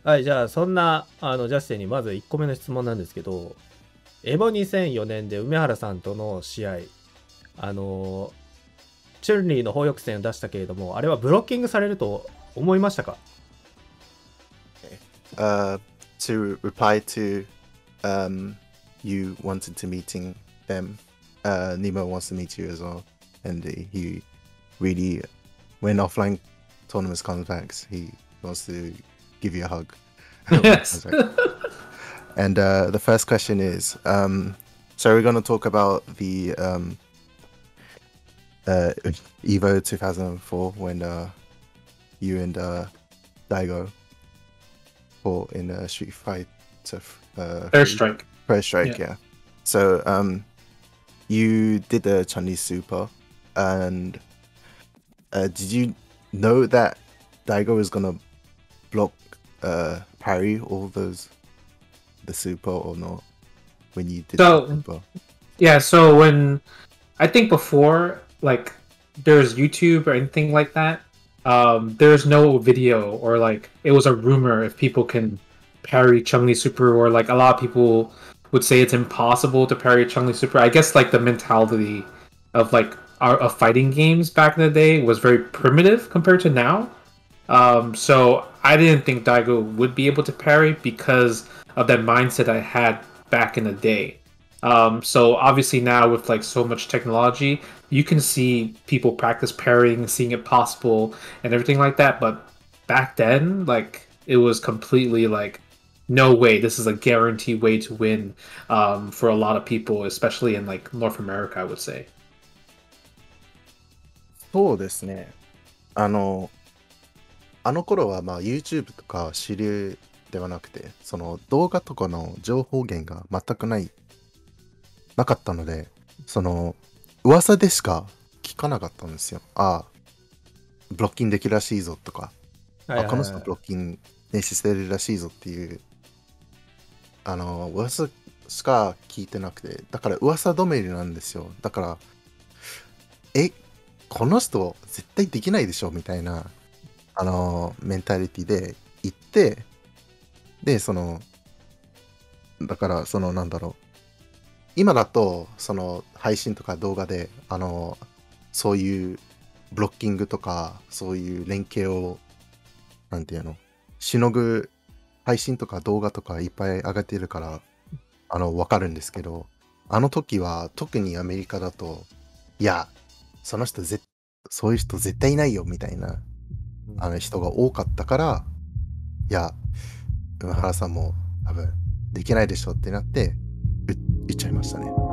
はい、じゃあ、そんな、ジャスティンにまず1個目の質問なんですけど、エボ2004年で梅原さんとの試合、あの、チュンリーの砲翼戦を出したけれども、あれはブロッキングされると思いましたか？ Uh, to reply to you wanted to meeting them, Nemo wants to meet you as well, and he really, when offline tournaments comes back, he wants to give you a hug. Yes. And the first question is, so we're going to talk about the Evo 2004 when you and Daigo fought in Street Fighter First strike. First Strike, yeah. So you did the Chinese Super, and did you know that Daigo was gonna block parry all those the Super or not when you did the Super? Yeah, so when I think before like there's YouTube or anything like that, there's no video, or like it was a rumor if people can parry Chun-Li Super, or like a lot of people would say it's impossible to parry Chun-Li Super. I guess like the mentality of like of fighting games back in the day was very primitive compared to now. So I didn't think Daigo would be able to parry because of that mindset I had back in the day. So obviously now with like so much technology, you can see people practice parrying, seeing it possible and everything like that. But back then, like it was completely like, no way, this is a guaranteed way to win for a lot of people, especially in like North America, I would say. そうですね。あの頃はまあ YouTube とか主流ではなくて、その動画とかの情報源が全くなかったので、その噂でしか聞かなかったんですよ。ああ、ブロッキングできるらしいぞとか、この人ブロッキング練習してるらしいぞっていう、噂しか聞いてなくて、だから噂止めりなんですよ。だから、この人絶対できないでしょみたいな、メンタリティで行って、で、だから、なんだろう。今だと、配信とか動画で、そういうブロッキングとか、そういう連携を、なんていうの、しのぐ配信とか動画とかいっぱい上げてるから、わかるんですけど、あの時は、特にアメリカだと、いや、そういう人絶対いないよ、みたいな、人が多かったから、いや、梅原さんも多分できないでしょってなって、言っちゃいましたね。